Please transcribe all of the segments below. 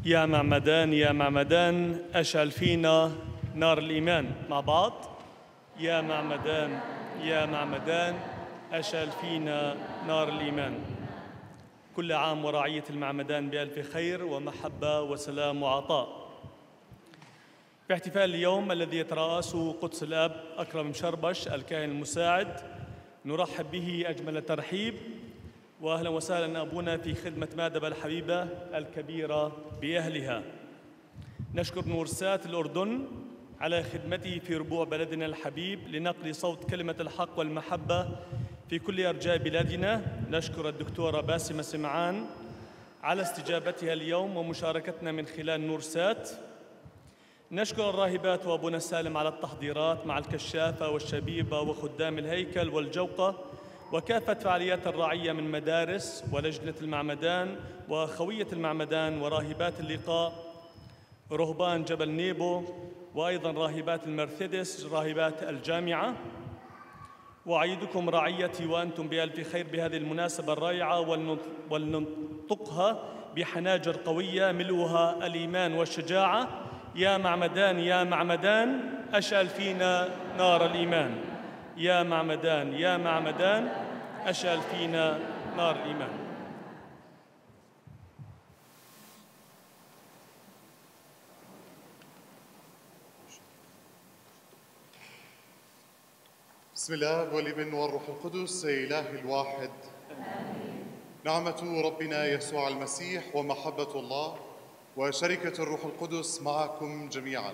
يا معمدان يا معمدان أشعل فينا نار الإيمان. مع بعض. يا معمدان يا معمدان أشعل فينا نار الإيمان. كل عام ورعية المعمدان بألف خير ومحبة وسلام وعطاء. في احتفال اليوم الذي يترأسه قدس الأب أكرم مشربش الكاهن المساعد، نرحب به أجمل ترحيب، وأهلا وسهلا أبونا في خدمة مادبة الحبيبة الكبيرة بأهلها. نشكر نورسات الأردن على خدمته في ربوع بلدنا الحبيب لنقل صوت كلمة الحق والمحبة في كل أرجاء بلادنا. نشكر الدكتورة باسمة سمعان على استجابتها اليوم ومشاركتنا من خلال نورسات. نشكر الراهبات وأبونا سالم على التحضيرات مع الكشافة والشبيبة وخدام الهيكل والجوقة وكافة فعاليات الرعية من مدارس ولجنة المعمدان وخوية المعمدان وراهبات اللقاء، رهبان جبل نيبو، وأيضا راهبات المرثدس، راهبات الجامعة. وأعيدكم رعيتي وأنتم بألف خير بهذه المناسبة الرائعة، ولننطقها بحناجر قوية ملؤها الإيمان والشجاعة. يا معمدان يا معمدان أشعل فينا نار الإيمان. يا معمدان يا معمدان أشعل فينا نار الإيمان. بسم الله والابن والروح القدس إله الواحد آمين. نعمة ربنا يسوع المسيح ومحبة الله وشركة الروح القدس معكم جميعا.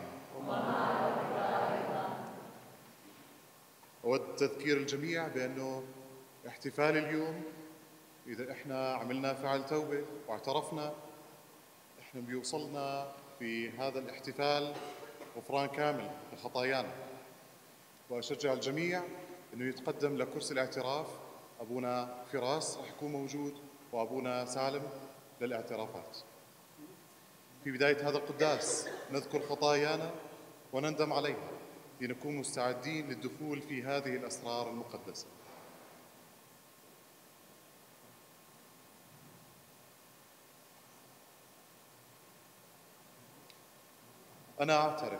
أود تذكير الجميع بأنه احتفال اليوم، إذا إحنا عملنا فعل توبة واعترفنا، إحنا بيوصلنا في هذا الاحتفال غفران كامل لخطايانا. وأشجع الجميع أنه يتقدم لكرسي الاعتراف. أبونا فراس رح يكون موجود وأبونا سالم للاعترافات. في بداية هذا القداس نذكر خطايانا ونندم عليها لنكون مستعدين للدخول في هذه الأسرار المقدسة. أنا أعترف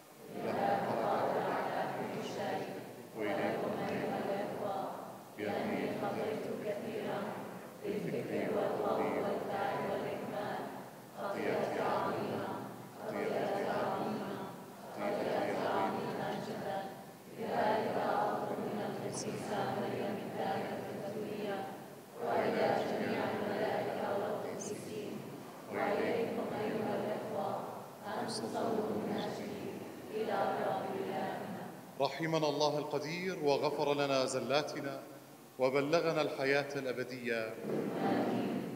بأني خطئت كثيرا بالفكر والقول والفعل والإكمال، خطيئتي عظيمة خطيئتي عظيمة خطيئتي عظيمة جدا. لذلك أطلب من القديسة مريم الدائمة الفتوية وإلى جميع الملائكة والقديسين وإليكم أيها الإخوة أن تصلوا من أجلي إلى رب إلهنا. رحمنا الله القدير وغفر لنا زلاتنا وبلغنا الحياة الأبدية. آمين.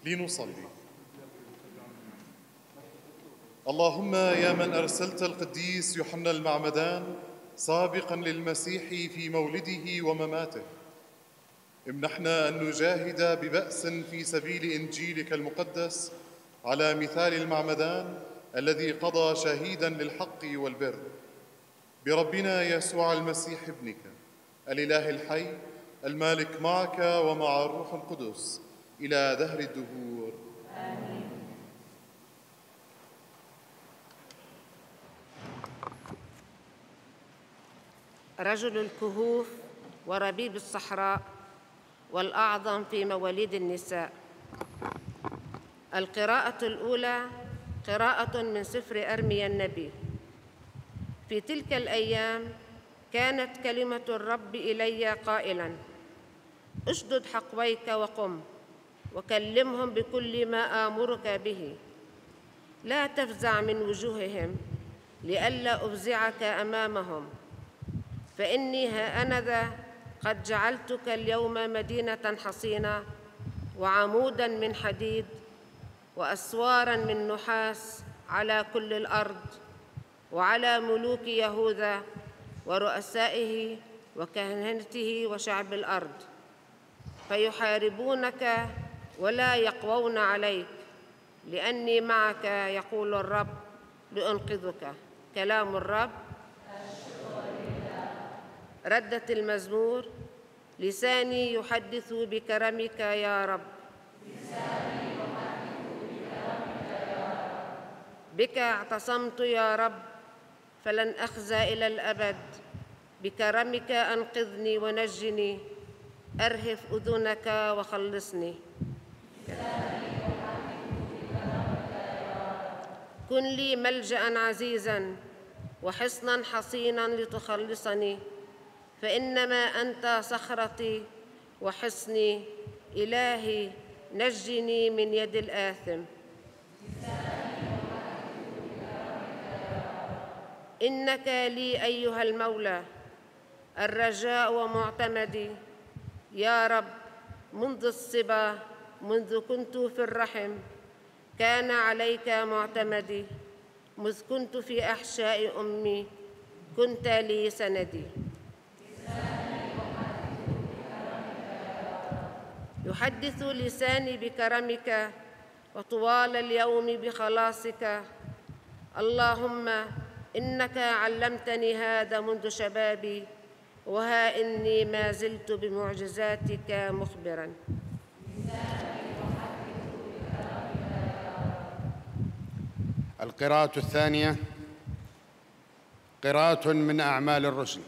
لنصلي. اللهم يا من أرسلت القديس يوحنا المعمدان سابقاً للمسيح في مولده ومماته، امنحنا أن نجاهد ببأس في سبيل إنجيلك المقدس على مثال المعمدان الذي قضى شهيداً للحق والبر، بربنا يسوع المسيح ابنك الإله الحي المالك معك ومع الروح القدس إلى دهر الدهور. آمين. رجل الكهوف وربيب الصحراء والأعظم في مواليد النساء. القراءة الأولى قراءة من سفر أرميا النبي. في تلك الأيام كانت كلمة الرب إلي قائلاً: اشدد حقويك وقم وكلمهم بكل ما آمرك به، لا تفزع من وجوههم لئلا أفزعك أمامهم، فإني ها أنا ذا قد جعلتك اليوم مدينة حصينة وعموداً من حديد وأسواراً من نحاس على كل الأرض وعلى ملوك يهوذا ورؤسائه وكهنته وشعب الأرض، فيحاربونك ولا يقوون عليك، لأني معك يقول الرب لأنقذك. كلام الرب. ردت المزمور: لساني يحدث بكرمك يا رب، بك اعتصمت يا رب فلن أخزى إلى الأبد، بكرمك أنقذني ونجني، أرهف أذنك وخلصني. كن لي ملجأ عزيزا وحصنا حصينا لتخلصني، فإنما أنت صخرتي وحصني، إلهي نجني من يد الآثم. إنك لي أيها المولى الرجاء ومعتمدي، يا رب منذ الصبا، منذ كنت في الرحم كان عليك معتمدي، مذ كنت في أحشاء أمي كنت لي سندي. يحدث لساني بكرمك وطوال اليوم بخلاصك. اللهم إنك علمتني هذا منذ شبابي، وها إني ما زلت بمعجزاتك مخبراً. القراءة الثانية قراءة من أعمال الرسل.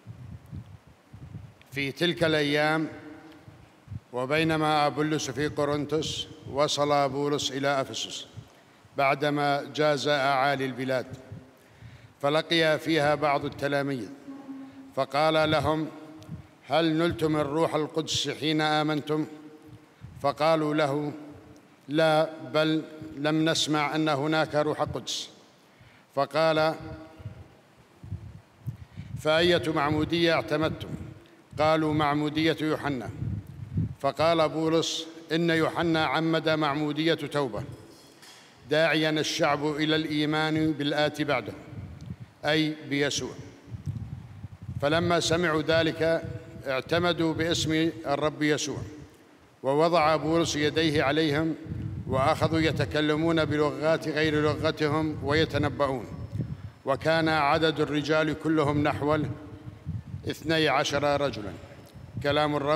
في تلك الأيام وبينما أبولس في قرنثس، وصل بولس إلى أفسس بعدما جاز أعالي البلاد، فلقي فيها بعض التلاميذ، فقال لهم: هل نلتم الروح القدس حين آمنتم؟ فقالوا له: لا، بل لم نسمع أن هناك روح قدس. فقال: فأية معمودية اعتمدتم؟ قالوا: معمودية يوحنا. فقال بولس: إن يوحنا عمد معمودية توبة، داعياً الشعب إلى الإيمان بالآتي بعده، أي بيسوع. فلما سمعوا ذلك اعتمدوا باسم الرب يسوع، ووضع بولس يديه عليهم، وأخذوا يتكلمون بلغات غير لغتهم ويتنبؤون، وكان عدد الرجال كلهم نحو 12 رجلاً. كلام الرب.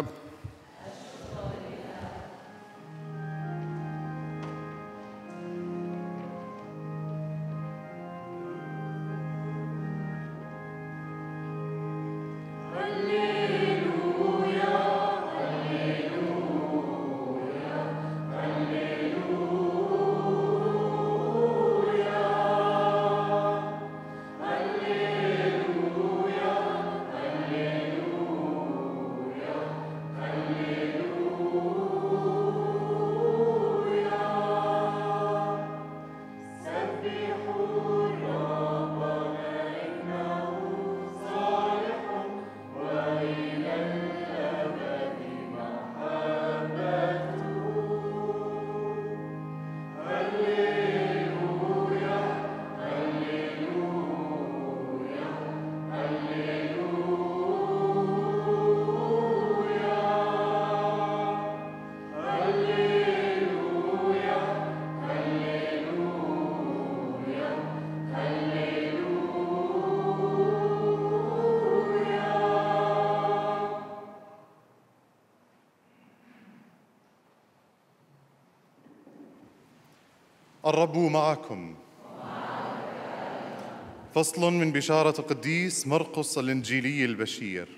الرب معكم. فصل من بشارة القديس مرقس الإنجيلي البشير.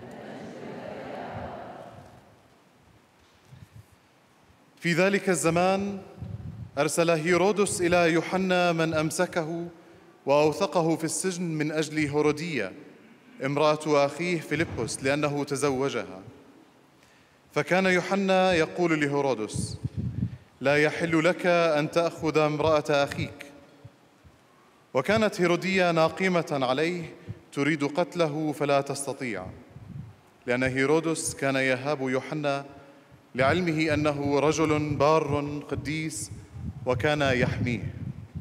في ذلك الزمان أرسل هيرودس إلى يوحنا من أمسكه وأوثقه في السجن من أجل هيرودية امرأة أخيه فيلبس لأنه تزوجها. فكان يوحنا يقول لهيرودس: لا يحل لك أن تأخذ امرأة أخيك. وكانت هيرودية ناقمة عليه تريد قتله فلا تستطيع، لأن هيرودس كان يهاب يوحنا لعلمه أنه رجل بار قديس وكان يحميه.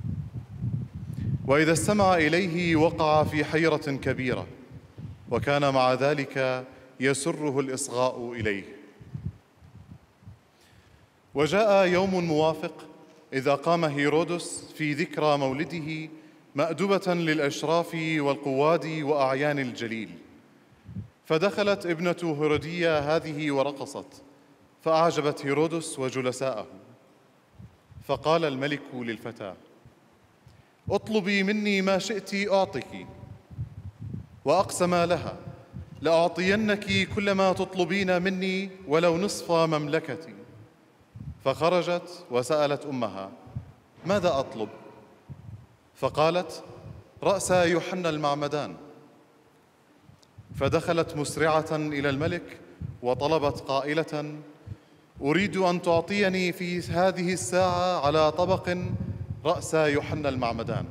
وإذا استمع إليه وقع في حيرة كبيرة، وكان مع ذلك يسره الإصغاء إليه. وجاء يوم موافق إذا قام هيرودس في ذكرى مولده مأدبة للأشراف والقواد وأعيان الجليل، فدخلت ابنة هيرودية هذه ورقصت، فأعجبت هيرودس وجلساءه. فقال الملك للفتاة: اطلبي مني ما شئت أعطك. وأقسم لها: لأعطينك كل ما تطلبين مني ولو نصف مملكتي. فخرجت وسألت أمها: ماذا أطلب؟ فقالت: رأس يوحنا المعمدان. فدخلت مسرعة إلى الملك وطلبت قائلة: أريد أن تعطيني في هذه الساعة على طبق رأس يوحنا المعمدان.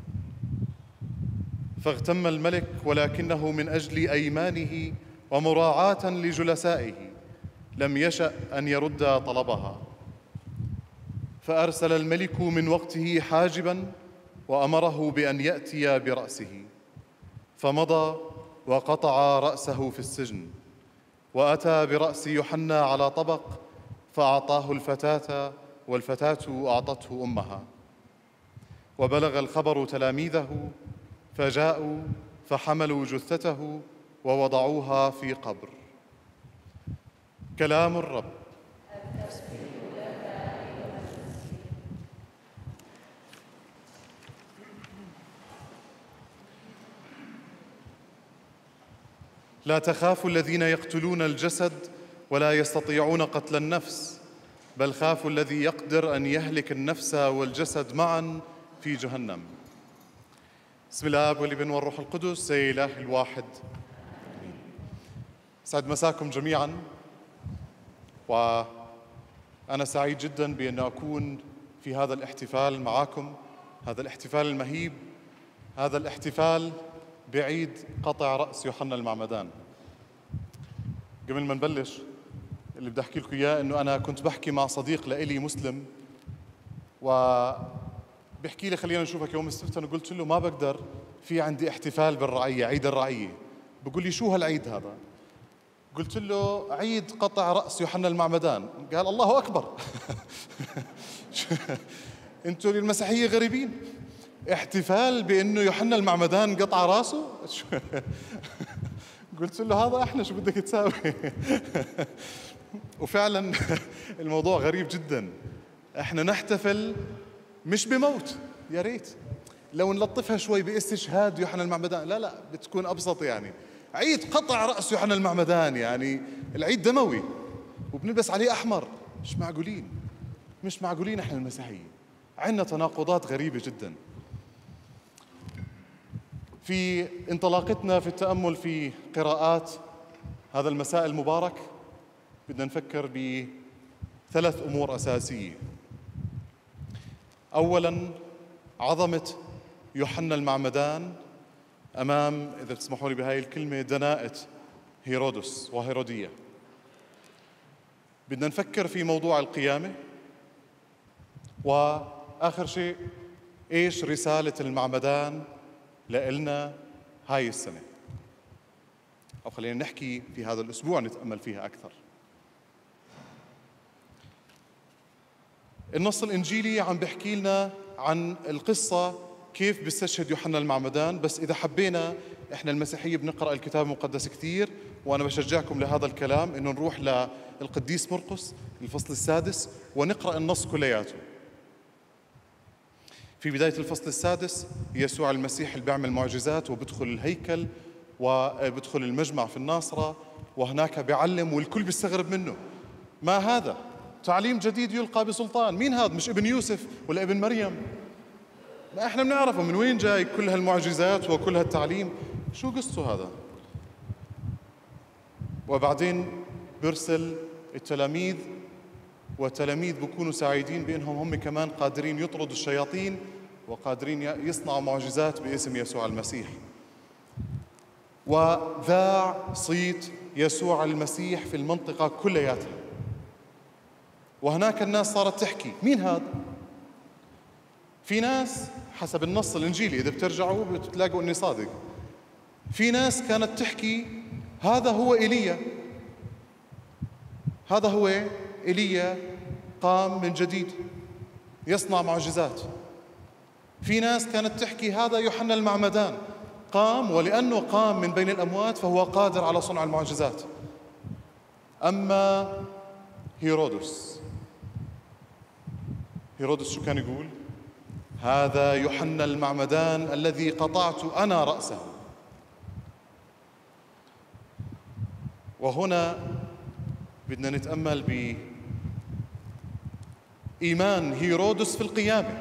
فاغتم الملك، ولكنه من أجل أيمانه ومراعاة لجلسائه لم يشأ أن يرد طلبها. فأرسل الملك من وقته حاجباً وأمره بأن يأتي برأسه، فمضى وقطع رأسه في السجن، وأتى برأس يوحنا على طبق فأعطاه الفتاة، والفتاة أعطته أمها. وبلغ الخبر تلاميذه، فجاءوا فحملوا جثته ووضعوها في قبر. كلام الرب. لا تخافوا الذين يقتلون الجسد ولا يستطيعون قتل النفس، بل خافوا الذي يقدر أن يهلك النفس والجسد معا في جهنم. بسم الآب والابن والروح القدس إله الواحد. سعد مساكم جميعا، وأنا سعيد جدا بأن أكون في هذا الاحتفال معكم، هذا الاحتفال المهيب، هذا الاحتفال بعيد قطع رأس يوحنا المعمدان. قبل ما نبلش اللي بدي أحكي لكم إياه إنه أنا كنت بحكي مع صديق لإلي مسلم، وبيحكي لي خلينا نشوفك يوم السبت. أنا قلت له ما بقدر، في عندي احتفال بالرعية، عيد الرعية. بقول لي شو هالعيد هذا؟ قلت له عيد قطع رأس يوحنا المعمدان. قال الله أكبر. أنتوا المسيحية غريبين، احتفال بأنه يوحنا المعمدان قطع راسه؟ قلت له هذا احنا شو بدك تساوي؟ وفعلا الموضوع غريب جدا. احنا نحتفل مش بموت، يا ريت لو نلطفها شوي باستشهاد يوحنا المعمدان، لا بتكون ابسط. يعني عيد قطع رأس يوحنا المعمدان، يعني العيد دموي وبنلبس عليه احمر. مش معقولين احنا المسيحيين عندنا تناقضات غريبة جدا. في انطلاقتنا في التأمل في قراءات هذا المساء المبارك بدنا نفكر بثلاث أمور أساسية. أولاً عظمة يوحنا المعمدان أمام، إذا تسمحوا لي بهاي الكلمة، دناءة هيرودس وهيرودية. بدنا نفكر في موضوع القيامة، وآخر شيء إيش رسالة المعمدان لإلنا هاي السنة، أو خلينا نحكي في هذا الأسبوع نتأمل فيها أكثر. النص الإنجيلي عم بيحكي لنا عن القصة كيف بيستشهد يوحنا المعمدان، بس إذا حبينا إحنا المسيحية بنقرأ الكتاب المقدس كثير، وأنا بشجعكم لهذا الكلام إنه نروح للقديس مرقس الفصل السادس ونقرأ النص كلياته. في بداية الفصل السادس يسوع المسيح اللي بيعمل معجزات وبدخل الهيكل وبدخل المجمع في الناصرة، وهناك بيعلم والكل بيستغرب منه. ما هذا؟ تعليم جديد يلقى بسلطان. مين هذا؟ مش ابن يوسف ولا ابن مريم؟ ما احنا بنعرفه، من وين جاي كل هالمعجزات وكل هالتعليم؟ شو قصته هذا؟ وبعدين بيرسل التلاميذ، والتلاميذ بيكونوا سعيدين بأنهم هم كمان قادرين يطردوا الشياطين وقادرين يصنعوا معجزات باسم يسوع المسيح. وذاع صيت يسوع المسيح في المنطقة كلياتها، وهناك الناس صارت تحكي مين هذا؟ في ناس حسب النص الإنجيلي إذا بترجعوا بتلاقوا إني صادق، في ناس كانت تحكي هذا هو إيليا، هذا هو إيليا قام من جديد يصنع معجزات. في ناس كانت تحكي هذا يوحنا المعمدان قام، ولأنه قام من بين الأموات فهو قادر على صنع المعجزات. أما هيرودس شو كان يقول؟ هذا يوحنا المعمدان الذي قطعت أنا رأسه. وهنا بدنا نتأمل بإيمان هيرودس في القيامة.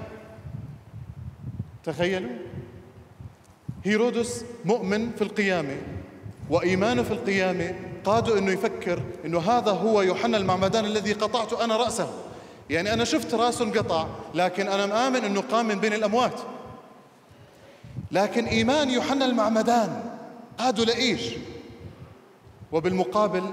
تخيلوا، هيرودس مؤمن في القيامة، وإيمانه في القيامة قاده أنه يفكر أنه هذا هو يوحنا المعمدان الذي قطعت أنا رأسه. يعني أنا شفت رأسه انقطع، لكن أنا مآمن أنه قام من بين الأموات. لكن إيمان يوحنا المعمدان قاده لإيش؟ وبالمقابل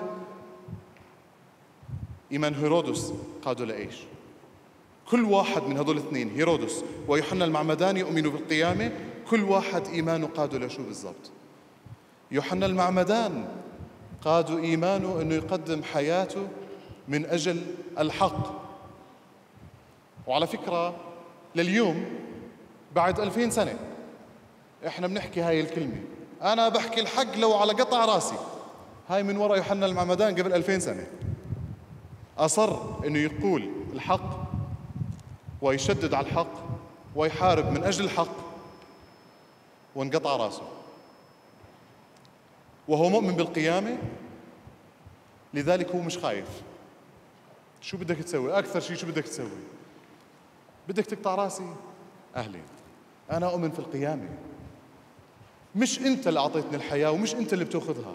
إيمان هيرودس قاده لإيش؟ كل واحد من هذول الاثنين، هيرودس ويوحنا المعمدان، يؤمنوا بالقيامة. كل واحد إيمانه قاده لشو بالضبط؟ يوحنا المعمدان قاده إيمانه أنه يقدم حياته من أجل الحق. وعلى فكرة لليوم بعد 2000 سنة إحنا بنحكي هاي الكلمة، أنا بحكي الحق لو على قطع راسي. هاي من وراء يوحنا المعمدان قبل 2000 سنة أصر أنه يقول الحق ويشدد على الحق ويحارب من أجل الحق، وانقطع راسه وهو مؤمن بالقيامة. لذلك هو مش خايف. شو بدك تسوي؟ أكثر شيء شو بدك تسوي؟ بدك تقطع راسي؟ أهلين، أنا أؤمن في القيامة. مش أنت اللي أعطيتني الحياة ومش أنت اللي بتأخذها.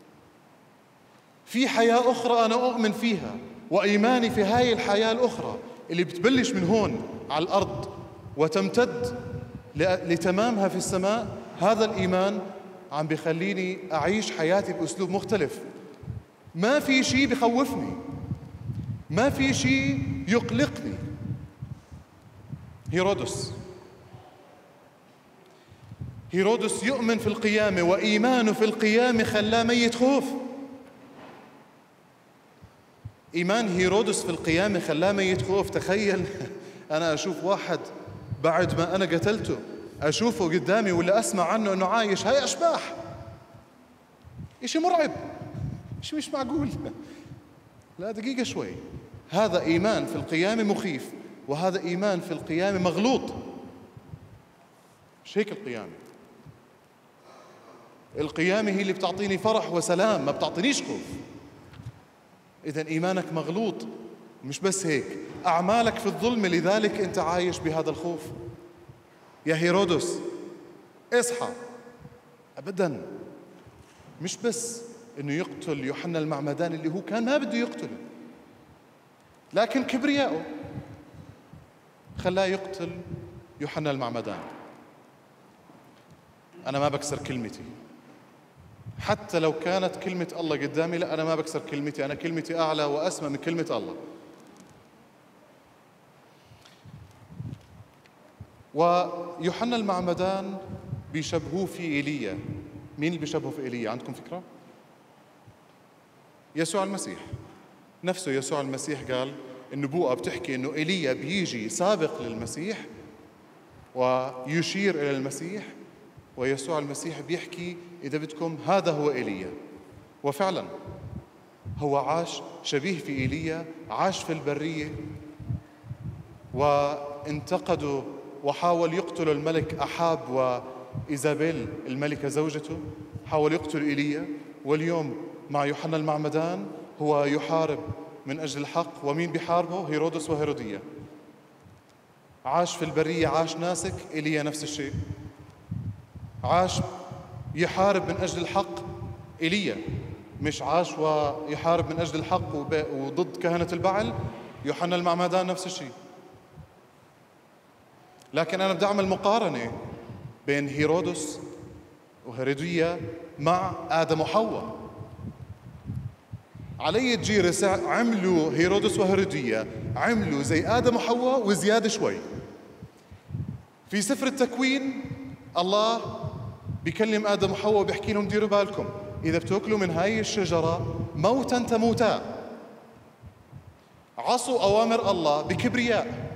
في حياة أخرى أنا أؤمن فيها، وإيماني في هاي الحياة الأخرى اللي بتبلش من هون على الأرض وتمتد لتمامها في السماء. هذا الإيمان عم بيخليني أعيش حياتي بأسلوب مختلف. ما في شيء بخوفني، ما في شيء يقلقني. هيرودس يؤمن في القيامة، وإيمانه في القيامة خلاه ميت خوف. إيمان هيرودس في القيامة خلاه ميت خوف. تخيل أنا أشوف واحد بعد ما أنا قتلته أشوفه قدامي ولا أسمع عنه أنه عايش، هاي أشباح، إشي مرعب، إشي مش معقول. لا دقيقة شوي، هذا إيمان في القيامة مخيف، وهذا إيمان في القيامة مغلوط. مش هيك القيامة هي اللي بتعطيني فرح وسلام، ما بتعطينيش خوف. إذن إيمانك مغلوط. مش بس هيك، أعمالك في الظلم، لذلك أنت عايش بهذا الخوف. يا هيرودس اصحى. أبداً، مش بس إنه يقتل يوحنا المعمدان اللي هو كان ما بده يقتله، لكن كبرياءه خلاه يقتل يوحنا المعمدان. أنا ما بكسر كلمتي، حتى لو كانت كلمة الله قدامي، لا أنا ما بكسر كلمتي، أنا كلمتي أعلى وأسمى من كلمة الله. ويوحنا المعمدان بيشبهوه في إيليا. مين اللي بيشبهه في إيليا؟ عندكم فكرة؟ يسوع المسيح نفسه. يسوع المسيح قال النبوءة بتحكي إنه إيليا بيجي سابق للمسيح ويشير إلى المسيح، ويسوع المسيح بيحكي إذا بدكم هذا هو إيليا. وفعلا هو عاش شبيه في إيليا، عاش في البرية، وانتقدوا وحاول يقتل الملك أحاب وإيزابيل الملكة زوجته، حاول يقتل إيليا. واليوم مع يوحنا المعمدان هو يحارب من أجل الحق. ومين بيحاربه؟ هيرودس وهيرودية. عاش في البرية، عاش ناسك. إيليا نفس الشيء، عاش يحارب من أجل الحق. إيليا مش عاش ويحارب من أجل الحق وضد كهنة البعل. يوحنا المعمدان نفس الشيء. لكن أنا بدي أعمل مقارنة بين هيرودس وهيرودية مع آدم وحواء. علي تجير عملوا هيرودس وهيرودية عملوا زي آدم وحواء وزيادة شوي. في سفر التكوين الله بيكلم آدم وحواء وبيحكي لهم ديروا بالكم إذا بتأكلوا من هاي الشجرة موتا تموتا. عصوا أوامر الله بكبرياء،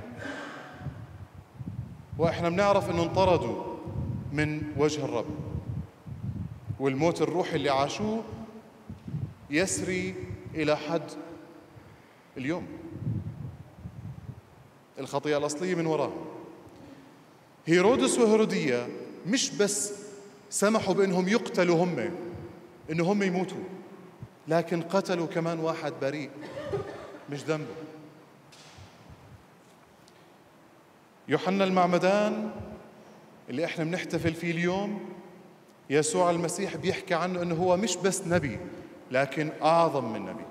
وإحنا بنعرف إنه انطردوا من وجه الرب. والموت الروحي اللي عاشوه يسري إلى حد اليوم. الخطيئة الأصلية من وراء. هيرودس وهيرودية مش بس سمحوا بأنهم يقتلوا إنهم يموتوا، لكن قتلوا كمان واحد بريء مش ذنبه. يوحنا المعمدان اللي احنا بنحتفل فيه اليوم، يسوع المسيح بيحكي عنه انه هو مش بس نبي لكن اعظم من نبي.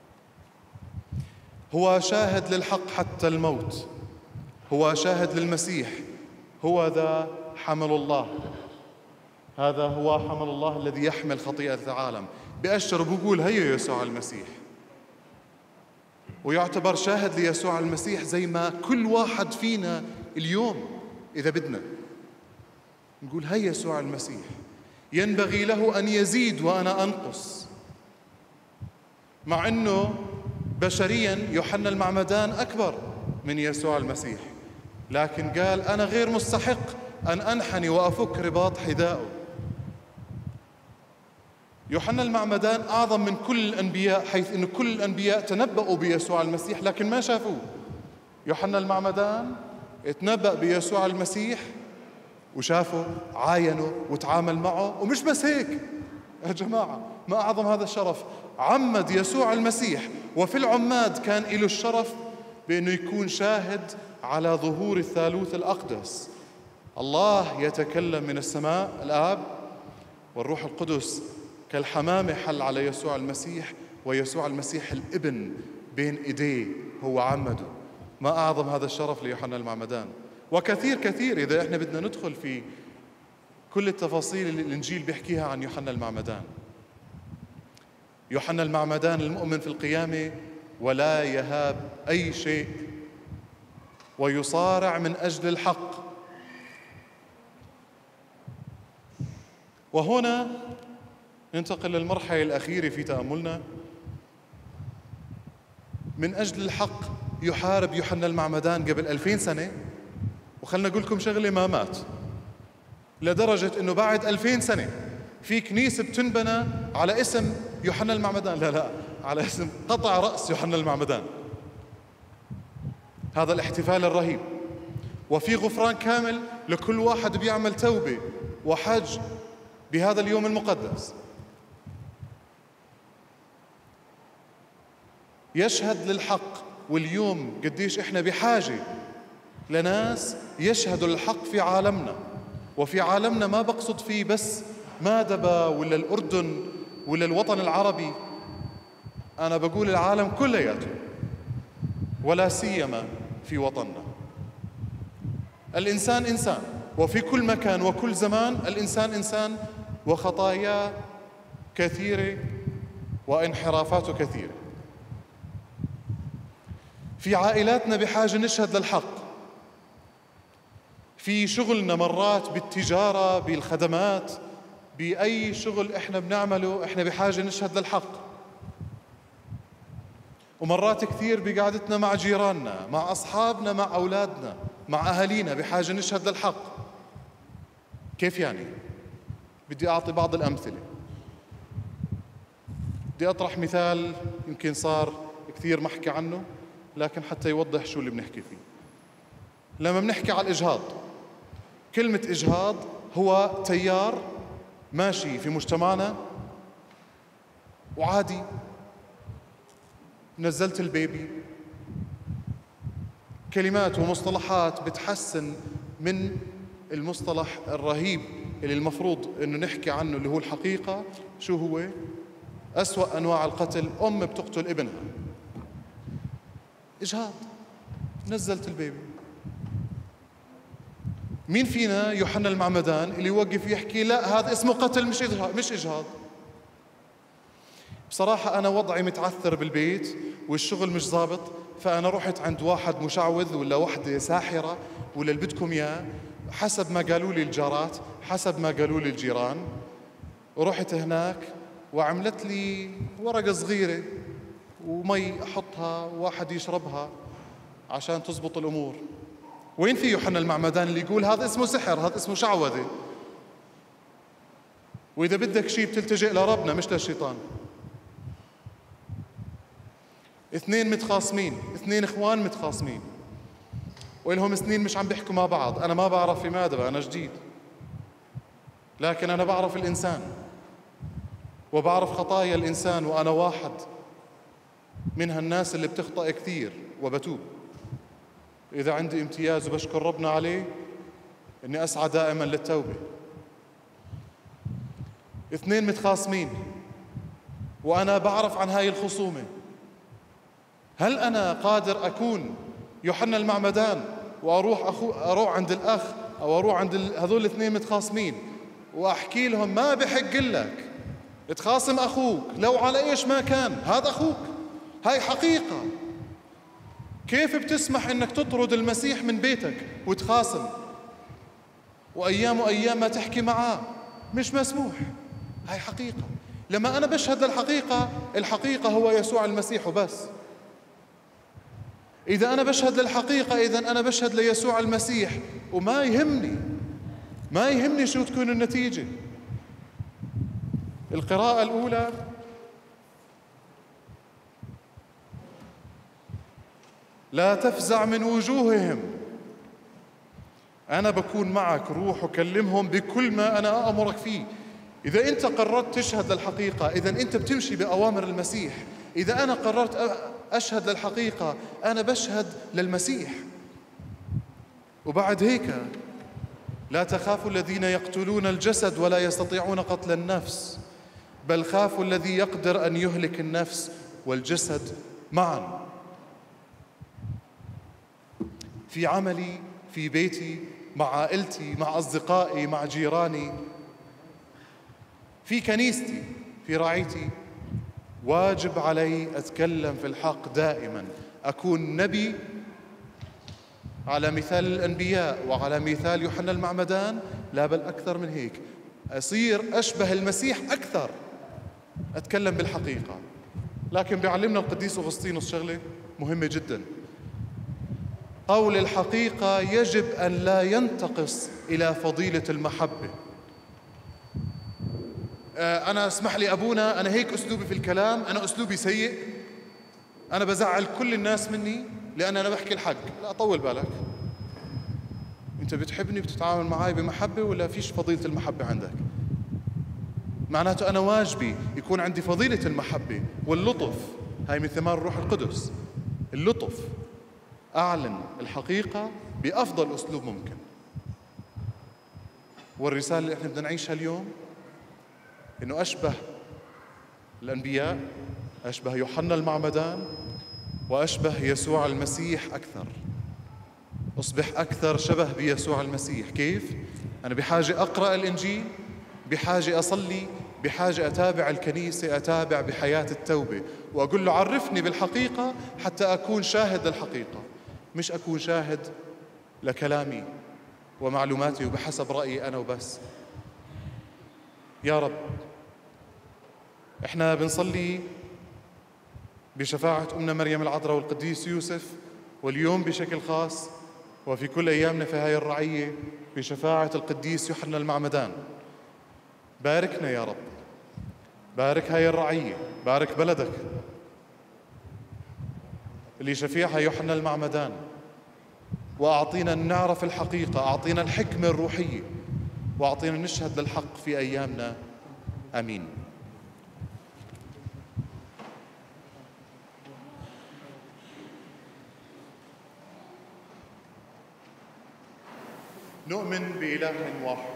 هو شاهد للحق حتى الموت، هو شاهد للمسيح. هو ذا حمل الله، هذا هو حمل الله الذي يحمل خطيئة العالم. بأشر بقول هيا يسوع المسيح، ويعتبر شاهد ليسوع المسيح زي ما كل واحد فينا اليوم إذا بدنا نقول هيا يسوع المسيح. ينبغي له أن يزيد وأنا أنقص. مع أنه بشرياً يوحنا المعمدان أكبر من يسوع المسيح، لكن قال أنا غير مستحق أن أنحني وأفك رباط حذائه. يوحنا المعمدان أعظم من كل الأنبياء، حيث أن كل الأنبياء تنبأوا بيسوع المسيح لكن ما شافوه. يوحنا المعمدان اتنبأ بيسوع المسيح وشافه، عاينه وتعامل معه. ومش بس هيك يا جماعة، ما أعظم هذا الشرف، عمد يسوع المسيح، وفي العماد كان له الشرف بأنه يكون شاهد على ظهور الثالوث الأقدس. الله يتكلم من السماء الآب، والروح القدس كالحمامة حل على يسوع المسيح، ويسوع المسيح الابن بين إيديه هو عمده. ما أعظم هذا الشرف ليوحنا المعمدان. وكثير كثير إذا إحنا بدنا ندخل في كل التفاصيل اللي الإنجيل بيحكيها عن يوحنا المعمدان. يوحنا المعمدان المؤمن في القيامة ولا يهاب أي شيء، ويصارع من أجل الحق. وهنا ننتقل للمرحلة الأخيرة في تأملنا. من أجل الحق يحارب يوحنا المعمدان قبل 2000 سنة. وخلنا أقول لكم شغلة، ما مات، لدرجة أنه بعد 2000 سنة في كنيسة بتنبنى على اسم يوحنا المعمدان. لا، على اسم قطع رأس يوحنا المعمدان. هذا الاحتفال الرهيب. وفي غفران كامل لكل واحد بيعمل توبة وحج بهذا اليوم المقدس. يشهد للحق. واليوم قديش إحنا بحاجة لناس يشهدوا للحق في عالمنا. وفي عالمنا ما بقصد فيه بس مادبة ولا الأردن ولا الوطن العربي، أنا بقول العالم كلياته، ولا سيما في وطننا. الإنسان إنسان، وفي كل مكان وكل زمان الإنسان إنسان، وخطاياه كثيرة وانحرافاته كثيرة. في عائلاتنا بحاجة نشهد للحق. في شغلنا مرات بالتجارة، بالخدمات، بأي شغل إحنا بنعمله إحنا بحاجة نشهد للحق. ومرات كثير بقعدتنا مع جيراننا، مع أصحابنا، مع أولادنا، مع أهالينا بحاجة نشهد للحق. كيف يعني؟ بدي أعطي بعض الأمثلة. بدي أطرح مثال يمكن صار كثير محكي عنه، لكن حتى يوضح شو اللي بنحكي فيه. لما بنحكي على الإجهاض، كلمة إجهاض هو تيار ماشي في مجتمعنا وعادي. نزلت البيبي، كلمات ومصطلحات بتحسن من المصطلح الرهيب اللي المفروض إنه نحكي عنه، اللي هو الحقيقة. شو هو؟ أسوأ أنواع القتل، أم بتقتل ابنها. إجهاض، نزلت البيبي. مين فينا يوحنا المعمدان اللي يوقف يحكي لا هذا اسمه قتل مش إجهاض؟ بصراحة أنا وضعي متعثر بالبيت والشغل مش ضابط، فأنا رحت عند واحد مشعوذ ولا وحدة ساحرة ولا اللي بدكم إياه، حسب ما قالوا لي الجارات، حسب ما قالوا لي الجيران. ورحت هناك وعملت لي ورقة صغيرة ومي أحطها وواحد يشربها عشان تزبط الأمور. وين في يوحنا المعمدان اللي يقول هذا اسمه سحر، هذا اسمه شعوذة؟ وإذا بدك شيء بتلتجئ لربنا مش للشيطان. اثنين متخاصمين، اثنين اخوان متخاصمين وإلهم سنين مش عم بيحكوا مع بعض. أنا ما بعرف في ماذا، أنا جديد، لكن أنا بعرف الإنسان وبعرف خطايا الإنسان، وأنا واحد من هالناس اللي بتخطئ كثير وبتوب. إذا عندي امتياز وبشكر ربنا عليه إني أسعى دائما للتوبة. اثنين متخاصمين وأنا بعرف عن هاي الخصومة. هل أنا قادر أكون يوحنا المعمدان وأروح عند الأخ أو أروح عند هذول الاثنين متخاصمين وأحكي لهم ما بحق لك تخاصم أخوك لو على إيش ما كان، هذا أخوك، هاي حقيقة. كيف بتسمح إنك تطرد المسيح من بيتك وتخاصم وأيام وأيام ما تحكي معاه؟ مش مسموح، هاي حقيقة. لما أنا بشهد للحقيقة، الحقيقة هو يسوع المسيح وبس. إذا أنا بشهد للحقيقة إذا أنا بشهد ليسوع المسيح، وما يهمني شو تكون النتيجة. القراءة الأولى لا تفزع من وجوههم. أنا بكون معك، روح وكلمهم بكل ما أنا أأمرك فيه. إذا أنت قررت تشهد للحقيقة، إذا أنت بتمشي بأوامر المسيح. إذا أنا قررت أشهد للحقيقة، أنا بشهد للمسيح. وبعد هيك لا تخافوا الذين يقتلون الجسد ولا يستطيعون قتل النفس، بل خافوا الذي يقدر أن يهلك النفس والجسد معا. في عملي، في بيتي، مع عائلتي، مع أصدقائي، مع جيراني، في كنيستي، في رعيتي، واجب علي أتكلم في الحق دائما، أكون نبي على مثال الأنبياء وعلى مثال يوحنا المعمدان، لا بل أكثر من هيك، أصير أشبه المسيح أكثر، أتكلم بالحقيقة. لكن بيعلمنا القديس أغسطينوس شغلة مهمة جدا: قول الحقيقة يجب أن لا ينتقص إلى فضيلة المحبة. أنا اسمح لي أبونا، أنا هيك أسلوبي في الكلام، أنا أسلوبي سيء، أنا بزعل كل الناس مني لأن أنا بحكي الحق. لا، طول بالك، أنت بتحبني بتتعامل معي بمحبة ولا فيش فضيلة المحبة عندك؟ معناته أنا واجبي يكون عندي فضيلة المحبة واللطف. هاي من ثمار الروح القدس، اللطف. أعلن الحقيقة بأفضل أسلوب ممكن. والرسالة اللي احنا بدنا نعيشها اليوم إنه أشبه الأنبياء، أشبه يوحنا المعمدان، وأشبه يسوع المسيح أكثر. أصبح أكثر شبه بيسوع المسيح. كيف؟ أنا بحاجة أقرأ الإنجيل، بحاجة أصلي، بحاجة أتابع الكنيسة، أتابع بحياة التوبة، وأقول له عرفني بالحقيقة حتى أكون شاهد للحقيقة، مش أكون شاهد لكلامي ومعلوماتي وبحسب رأيي أنا وبس. يا رب، إحنا بنصلي بشفاعة أمنا مريم العذراء والقديس يوسف، واليوم بشكل خاص وفي كل أيامنا في هاي الرعية بشفاعة القديس يوحنا المعمدان. باركنا يا رب، بارك هاي الرعية، بارك بلدك اللي شفيعها يوحنا المعمدان، وأعطينا أن نعرف الحقيقة، أعطينا الحكمة الروحية، وأعطينا نشهد للحق في أيامنا. آمين. نؤمن بإله واحد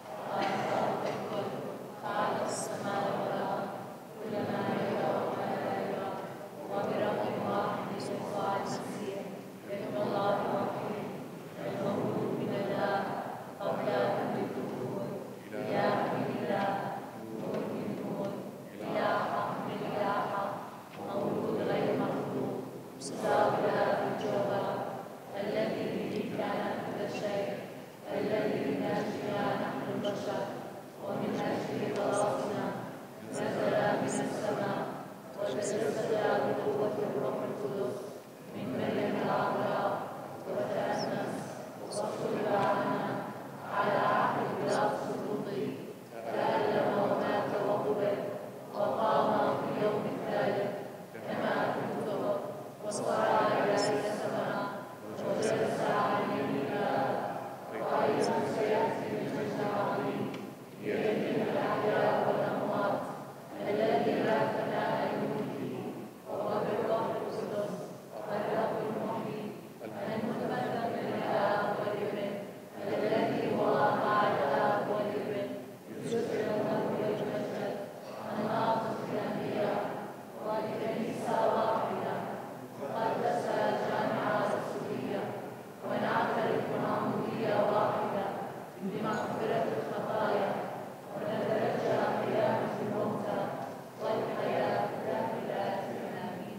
خالق السماء والأرض كل ما يرى وما لا يرى، وبرب واحد يسوع المسيح ابن الله الوحيد المولود من الله قبل كل الدهور، إله من إله نور من نور، إله حق من إله حق، مولود غير مخلوق، مساوي له بالجوهر، الذي به كان كل شيء، الذي من أجلنا نحن البشر ومن أجل خلاصنا نزل من السماء وتجسد بقوة الروح القدس من مريم العذراء وتأسس وصلب عننا على عهد بلاطس القبطي، تألم ومات وقبر وقام في اليوم الثالث كما في الكتب، وصعد إلى السماء وجلس على يمين الله، وأيضا سيأتي بمجد عظيم يمين الأحياء والأموات، الذي لا فناء لملكه، وبالروح القدس الرب المحيي المتبدل من الآب والابن، الذي هو مع الآب والابن يسجد له ويتمجد، الناطق بالأنبياء، والكنيسة واحدة مقدسة جامعة رسولية، ونعترف معمودية واحدة بمغفرة الخطايا، ونترجى قيامة الموتى والحياة الدائمة. آمين.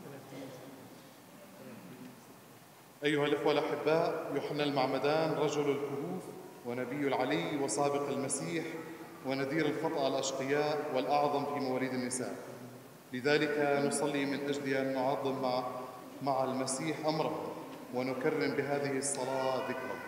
أيها الأخوة الأحباء، يوحنا المعمدان رجل الكهوف ونبي العلي وسابق المسيح ونذير الخطأ الأشقياء والأعظم في مواليد النساء، لذلك نصلي من أجل أن نعظم مع المسيح أمره ونكرم بهذه الصلاة ذكره.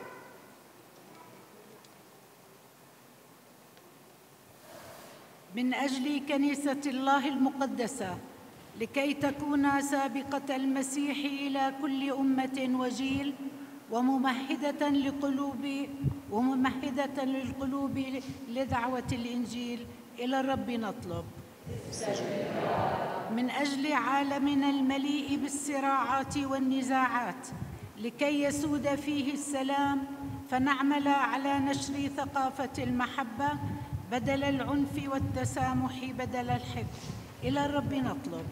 من أجل كنيسة الله المقدسة، لكي تكون سابقة المسيح إلى كل أمة وجيل، وممهدة للقلوب لدعوة الإنجيل، إلى الرب نطلب. من أجل عالمنا المليء بالصراعات والنزاعات، لكي يسود فيه السلام، فنعمل على نشر ثقافة المحبة بدل العنف والتسامح بدل الحقد، إلى الرب نطلب.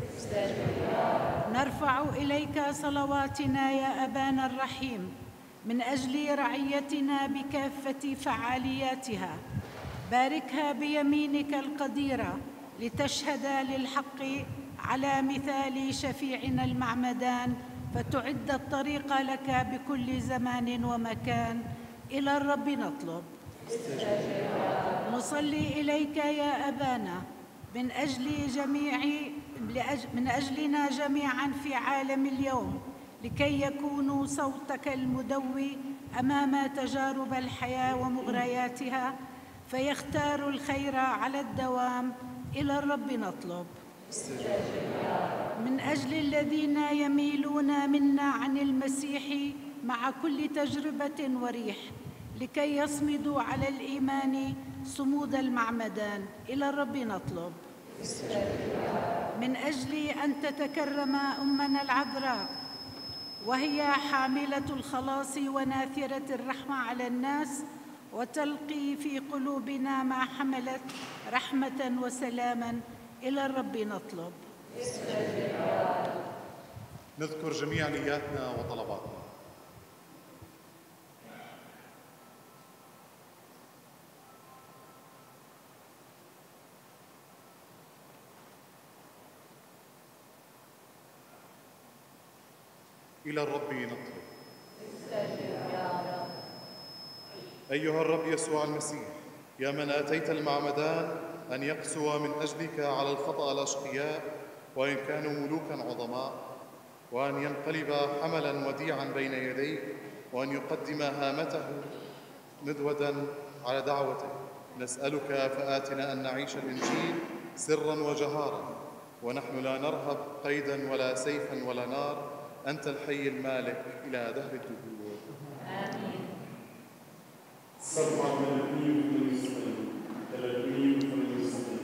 نرفع إليك صلواتنا يا أبانا الرحيم من أجل رعيتنا بكافة فعالياتها، باركها بيمينك القديرة لتشهد للحق على مثال شفيعنا المعمدان، فتعد الطريق لك بكل زمان ومكان، إلى الرب نطلب. نصلي إليك يا أبانا من أجلنا جميعا في عالم اليوم، لكي يكونوا صوتك المدوي أمام تجارب الحياة ومغرياتها، فيختار الخير على الدوام، إلى الرب نطلب. من أجل الذين يميلون منا عن المسيح مع كل تجربة وريح، لكي يصمدوا على الإيمان صمود المعمدان، إلى الرب نطلب. من أجل أن تتكرم أمنا العذراء وهي حاملة الخلاص وناثرة الرحمة على الناس، وتلقي في قلوبنا ما حملت رحمة وسلاما، إلى الرب نطلب. نذكر جميع نياتنا وطلباتنا. إلى الرب نطلب. أيها الرب يسوع المسيح، يا من آتيت المعمدان أن يقسو من أجلك على الخطأ الأشقياء وإن كانوا ملوكاً عظماء، وأن ينقلب حملاً وديعاً بين يديك، وأن يقدم هامته مذودا على دعوته، نسألك فآتنا أن نعيش الإنجيل سراً وجهاراً، ونحن لا نرهب قيداً ولا سيفاً ولا نار، أنت الحي المالك إلى دهر الدهور. صفحة 368 368.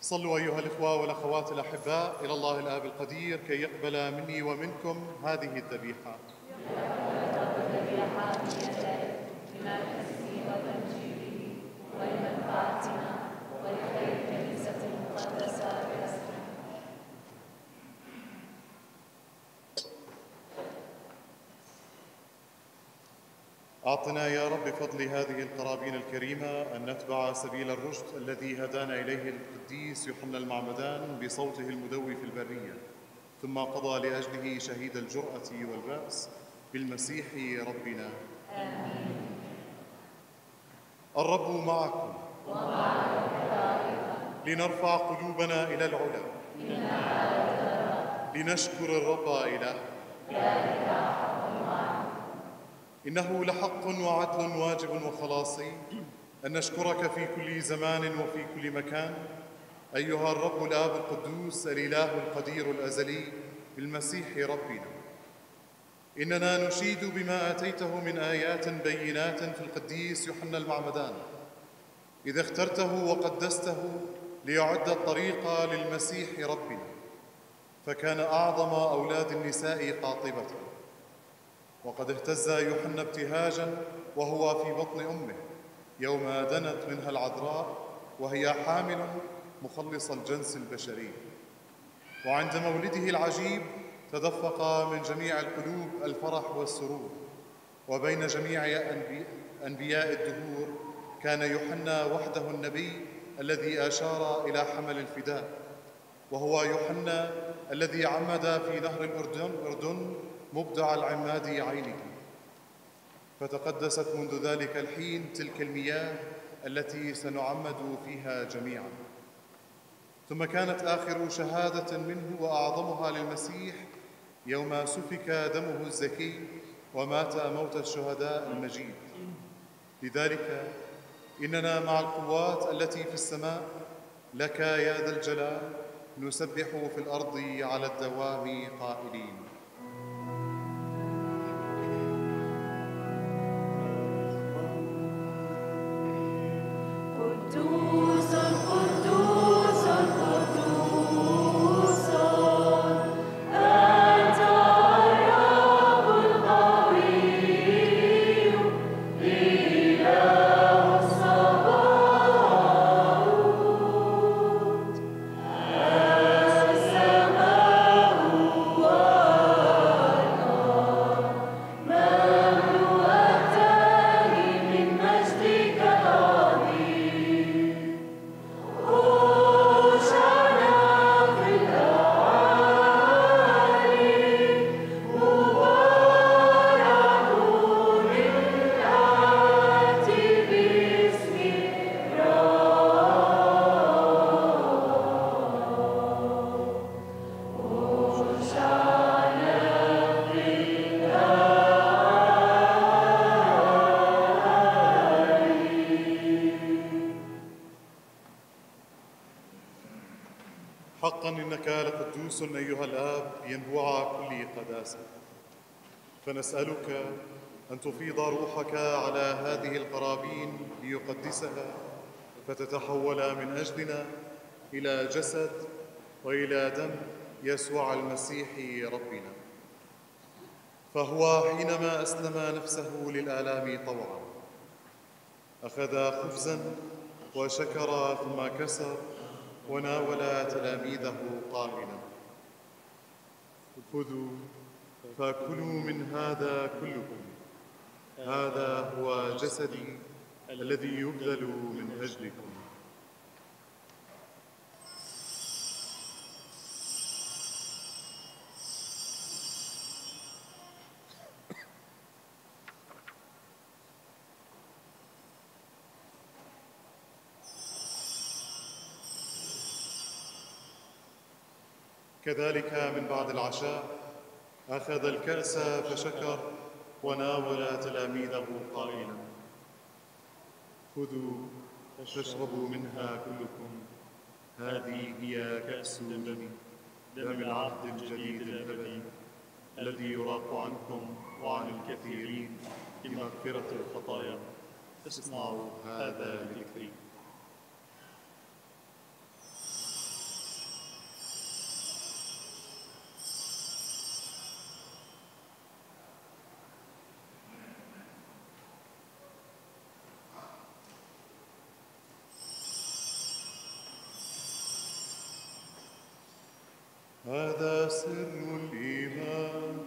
صلوا أيها الإخوة والأخوات الأحباء إلى الله الآب القدير كي يقبل مني ومنكم هذه الذبيحة. أعطنا يا رب بفضل هذه القرابين الكريمة أن نتبع سبيل الرشد الذي هدانا إليه القديس يوحنا المعمدان بصوته المدوي في البرية، ثم قضى لأجله شهيد الجرأة والبأس بالمسيح ربنا. آمين. الرب معكم لنرفع قلوبنا إلى العلا لنشكر الرب إلهنا. إنه لحق وعدل واجب وخلاصي أن نشكرك في كل زمان وفي كل مكان أيها الرب الآب القدوس الإله القدير الأزلي بالمسيح ربنا. إننا نشيد بما آتيته من آيات بينات في القديس يوحنا المعمدان، إذا اخترته وقدسته ليعد الطريق للمسيح ربنا، فكان أعظم أولاد النساء قاطبة، وقد اهتز يوحنا ابتهاجا وهو في بطن أمه يوم دنت منها العذراء وهي حامل مخلص الجنس البشري. وعند مولده العجيب تدفق من جميع القلوب الفرح والسرور، وبين جميع أنبياء الدهور كان يوحنا وحده النبي الذي أشار إلى حمل الفداء، وهو يوحنا الذي عمد في نهر الأردن مبدع العماد عينه، فتقدست منذ ذلك الحين تلك المياه التي سنعمد فيها جميعا. ثم كانت آخر شهادة منه وأعظمها للمسيح يوم سفك دمه الزكي ومات موت الشهداء المجيد. لذلك إننا مع القوات التي في السماء لك يا ذا الجلال نسبح في الأرض على الدوام قائلين: قدوس قدوس قدوس أنت الرب القوي إله الصباوت. السماء والأرض مملوءتان من مجدك العظيم. هوشعنا في الأعالي، مبارك الآتي باسم الرب. هوشعنا في حقا إنك لقدوس أيها الآب ينبوع كل قداسة، فنسألك أن تفيض روحك على هذه القرابين ليقدسها، فتتحول من أجلنا إلى جسد وإلى دم يسوع المسيح ربنا. فهو حينما أسلم نفسه للآلام طوعا أخذ خبزا وشكر ثم كسر وناول تلاميذه قائلا: خذوا فكلوا من هذا كلكم، هذا هو جسدي الذي يبذل من أجلكم. كذلك من بعد العشاء أخذ الكأس فشكر وناول تلاميذه قائلا: خذوا فاشربوا منها كلكم، هذه هي كأس دمي، دم العهد الجديد الأبدي الذي يراق عنكم وعن الكثيرين لمغفرة الخطايا. اصنعوا هذا لذكري. سر الإيمان.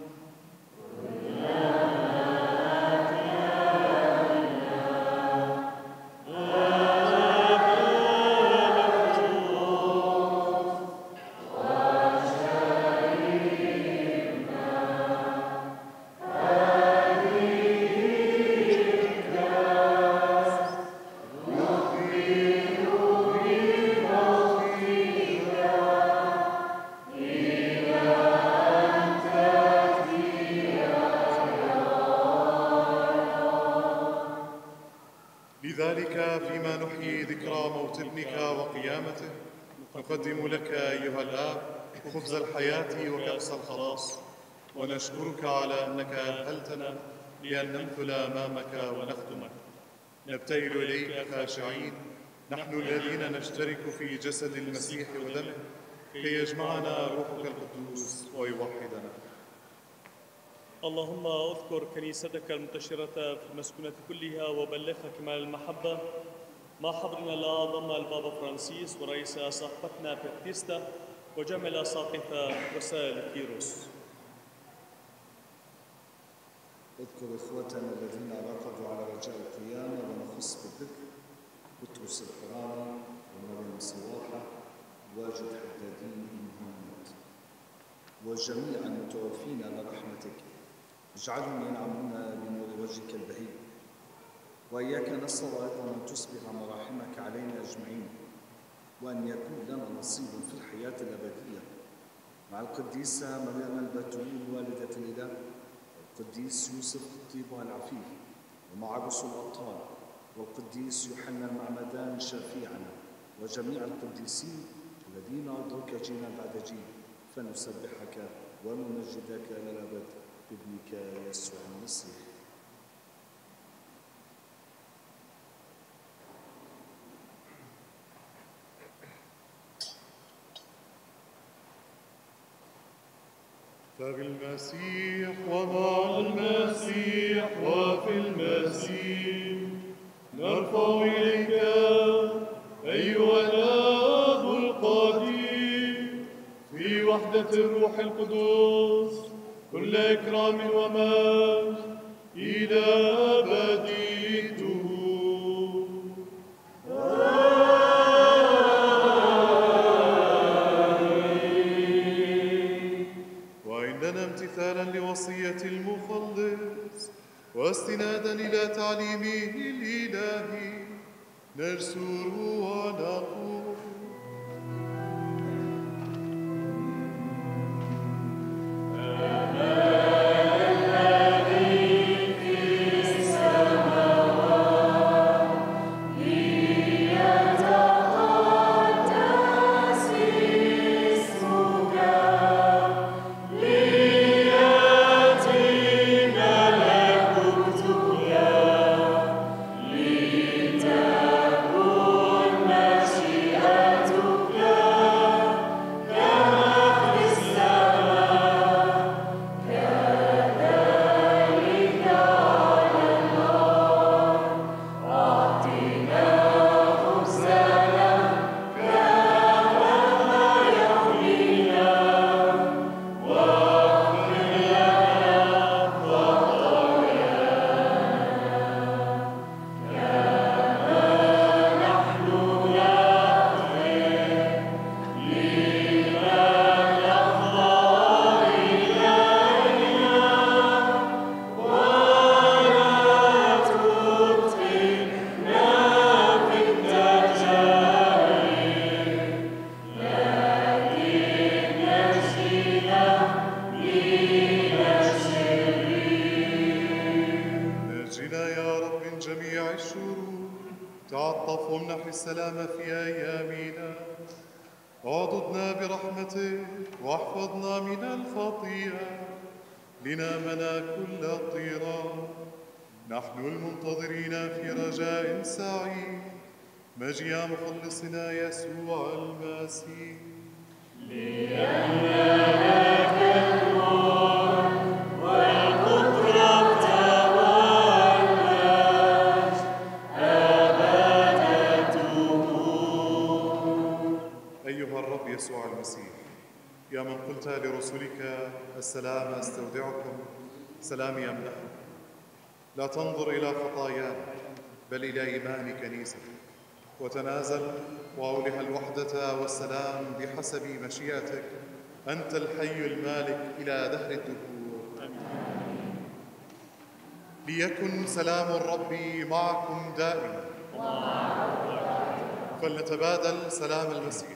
لذلك فيما نحيي ذكرى موت ابنك وقيامته نقدم لك أيها الآب خبز الحياة وكأس الخلاص، ونشكرك على أنك أهلتنا لأن نمثل أمامك ونخدمك. نبتهل إليك خاشعين نحن الذين نشترك في جسد المسيح ودمه، كي يجمعنا روحك القدوس ويوحدنا. اللهم اذكر كنيستك المنتشرة في المسكونة كلها وبلغها كمال المحبة مع حضرنا الأعظم البابا فرانسيس ورئيس أساقفتنا باتيستا وجميع الأساقفة وسائل كيروس. اذكر إخوتنا الذين رقدوا على رجاء القيامة ونخص بالذكر بطرس الحراني ومريم الصواحة واجد حدادين محمد وجميع المتوفين على رحمتك، اجعلهم ينعمون بنور وجهك البهيج. وإياك نسأل أيضا أن تسبغ مراحمك علينا أجمعين، وأن يكون لنا نصيب في الحياة الأبدية مع القديسة مريم البتول والدة الإله، والقديس يوسف خطيبها العفيف، ومع رسل الأبطال، والقديس يوحنا المعمدان شفيعنا، وجميع القديسين الذين أرضوك جينا بعد جيل، فنسبحك ونمجدك إلى الأبد بابنك يسوع المسيح. فبالمسيح ومع المسيح وفي المسيح نرفع إليك أيها الآب القدير في وحدة الروح القدس كل إكرام ومجد إلى أبد الدهور. وعندنا امتثالا لوصية المخلص واستنادا إلى تعليمه الإلهي نرسل ونقول: تعطف وامنح السلام في أيامنا، واعضدنا برحمتك واحفظنا من الخطيئة لنامنا كل اضطراب، نحن المنتظرين في رجاء سعيد مجيء مخلصنا يسوع المسيح. لأن لك الملك والقدرة والمجد أبد الدهور. أيها الرب يسوع المسيح، يا من قلت لرسلك السلام أستودعكم سلامي أملأكم، لا تنظر إلى خطايانا بل إلى إيمان كنيستك، وتنازل وأولها الوحدة والسلام بحسب مشيئتك، أنت الحي المالك إلى دهر الدهور. ليكن سلام الرب معكم دائما، فلنتبادل سلام المسيح.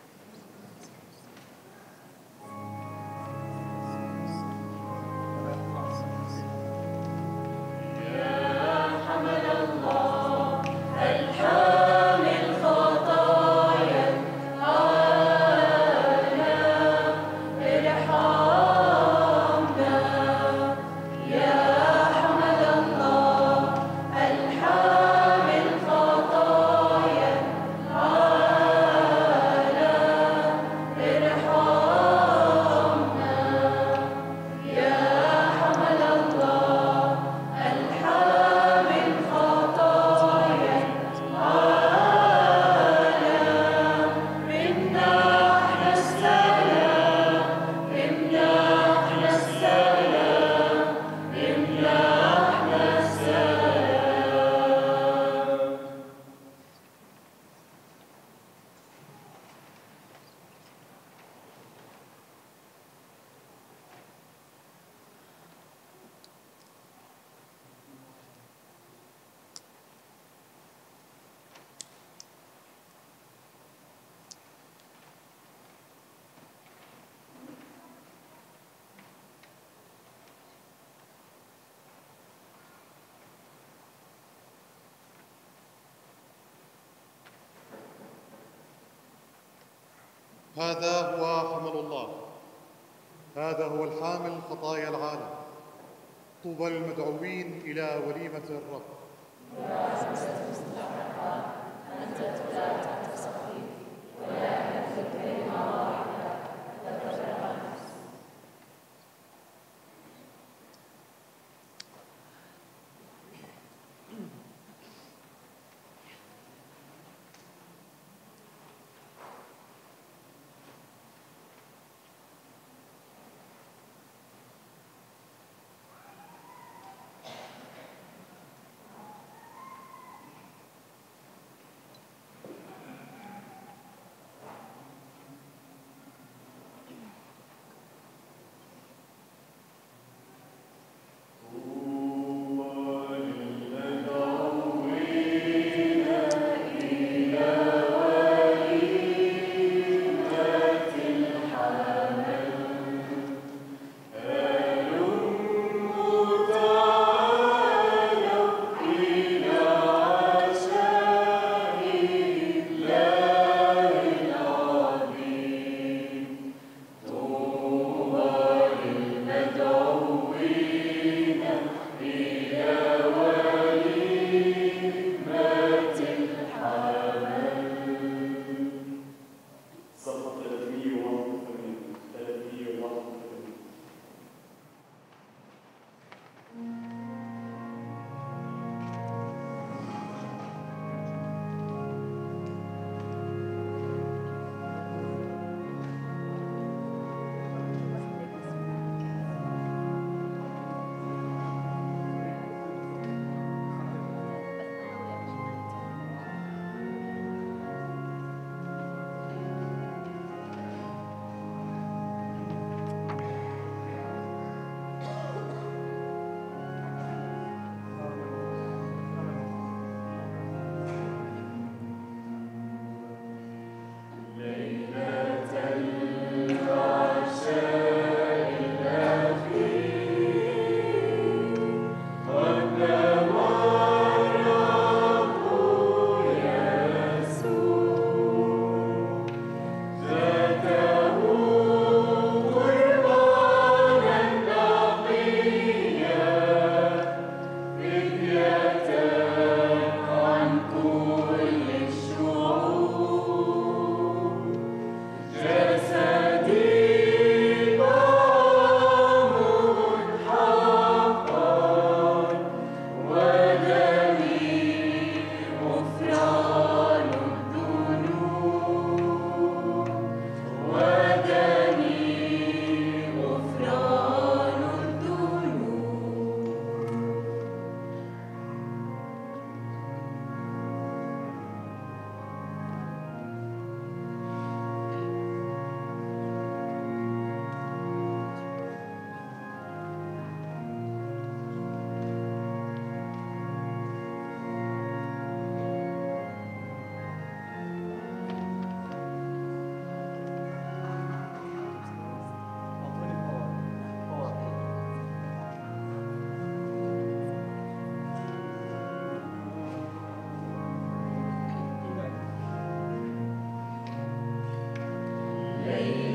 هذا هو حمل الله، هذا هو الحامل خطايا العالم. طوبى للمدعوين إلى وليمة الرب.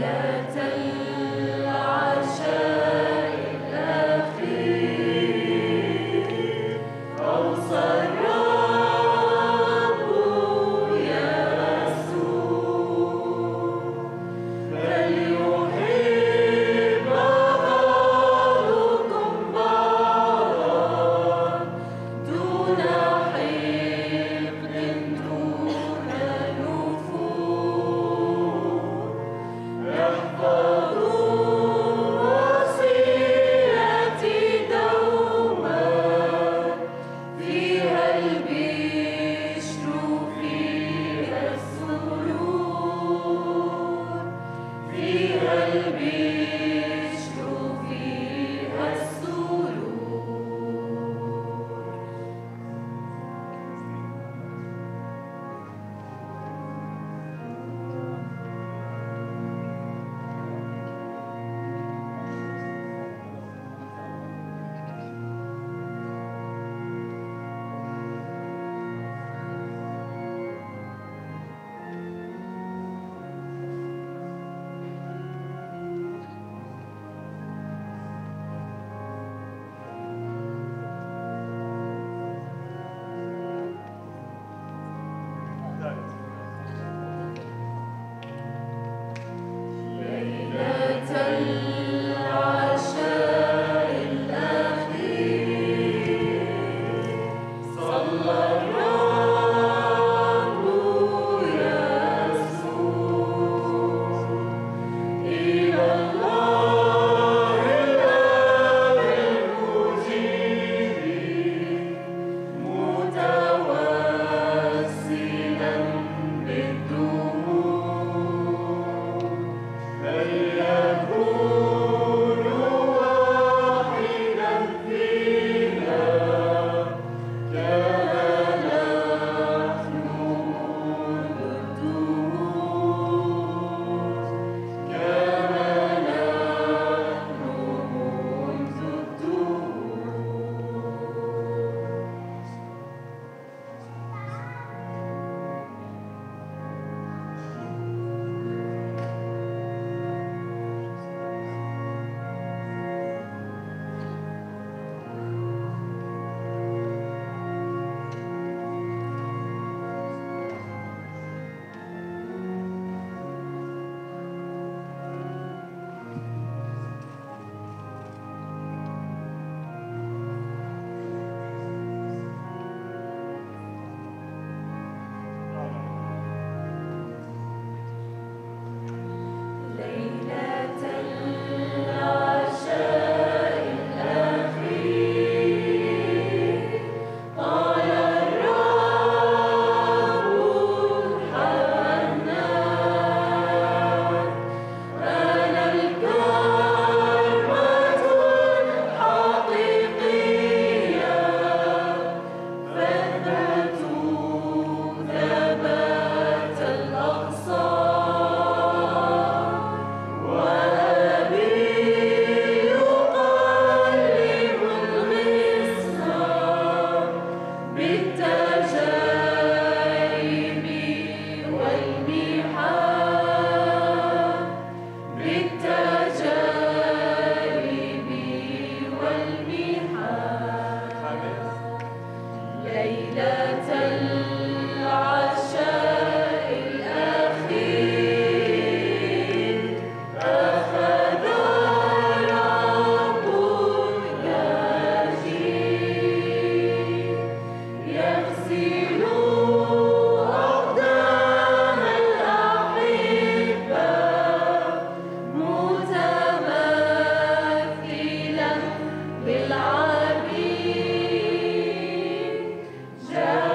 بالعبيد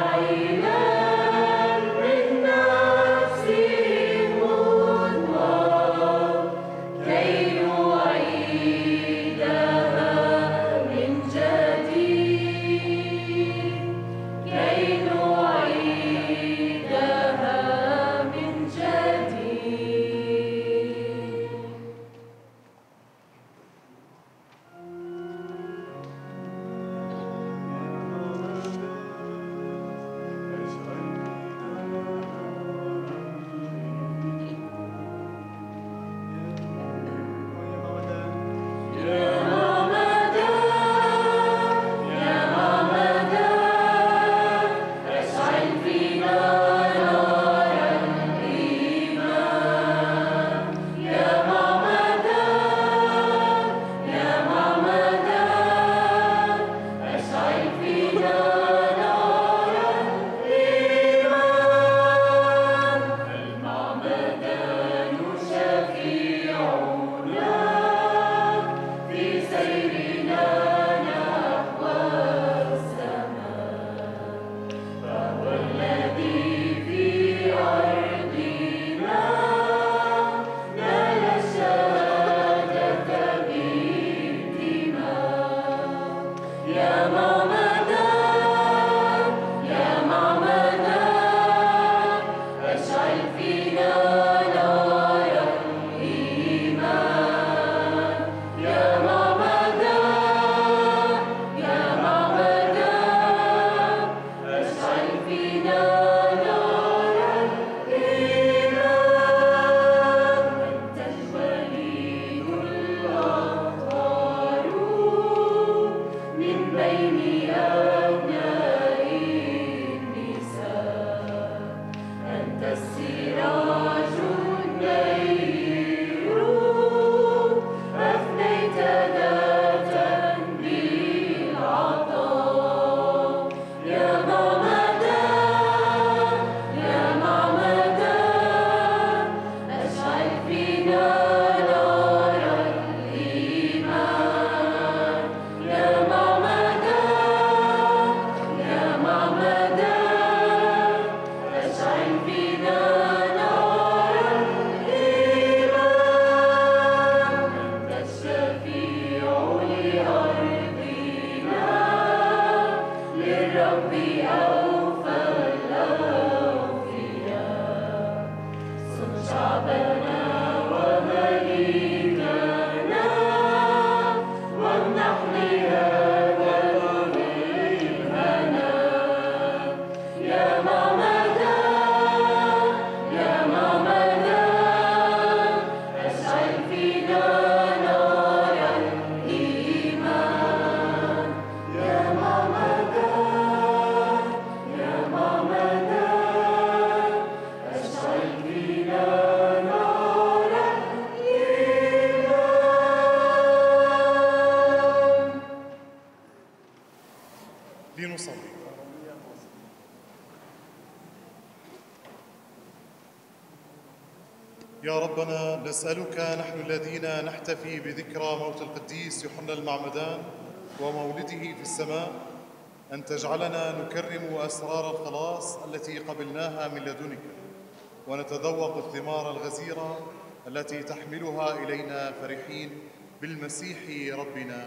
لنصلي. يا ربنا، نسألك نحن الذين نحتفي بذكرى موت القديس يوحنا المعمدان ومولده في السماء أن تجعلنا نكرم أسرار الخلاص التي قبلناها من لدنك، ونتذوق الثمار الغزيرة التي تحملها إلينا فرحين بالمسيح ربنا.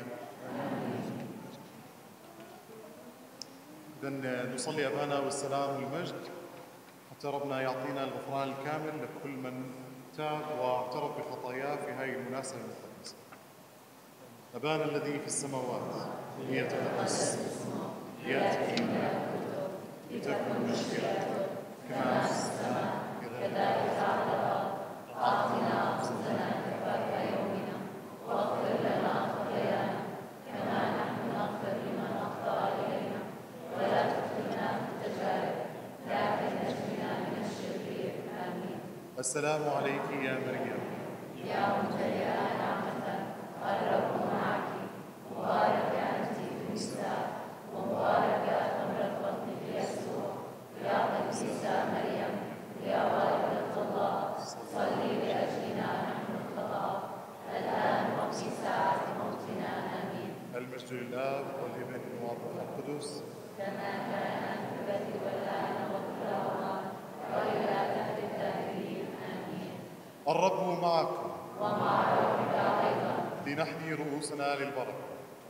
إذن نصلي أبانا والسلام والمجد حتى ربنا يعطينا الغفران الكامل لكل من تاب واعترف بخطاياه في هذه المناسبة المقدسة. أبانا الذي في السماوات، ليتقدس اسمك، ليأتي ملكوتك، لتكن مشيئتك كما في السماء كذلك على الأرض. أعطنا خبزنا كفاف يومنا، واغفر لنا خطايانا كما نحن نغفر لمن أخطأ إلينا، ولا تدخلنا في التجارب لكن نجنا من الشرير. آمين. السلام عليك يا مريم، يا ممتلئة نعمة، الرب معك، مباركة أنت في النساء، ومباركة ثمرة بطنك يسوع. يا قديسة مريم، يا والدة الله، صلي لأجلنا نحن الخطاة الآن وفي ساعة موتنا. آمين. المجد للآب والابن والروح القدس، كما كان في البدء والآن وكل أوان وإلى دهر الداهرين. آمين. الرب معكم ومع روحك أيضا. لنحني رؤوسنا للبركة.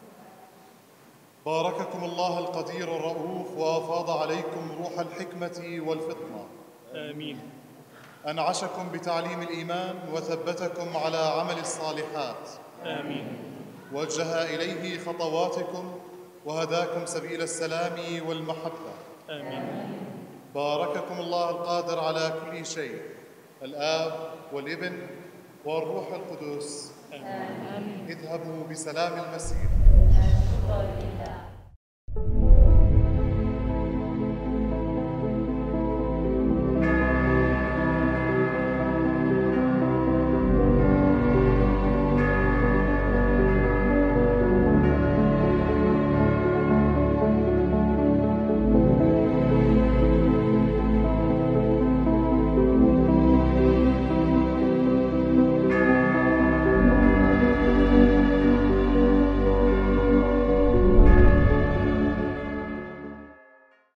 بارككم الله القدير الرؤوف وأفاض عليكم روح الحكمة والفطنة. آمين. أنعشكم بتعليم الإيمان وثبتكم على عمل الصالحات. آمين. وجه إليه خطواتكم وهداكم سبيل السلام والمحبة. آمين. بارككم الله القادر على كل شيء، الآب والابن والروح القدس. آمين. اذهبوا بسلام المسيح.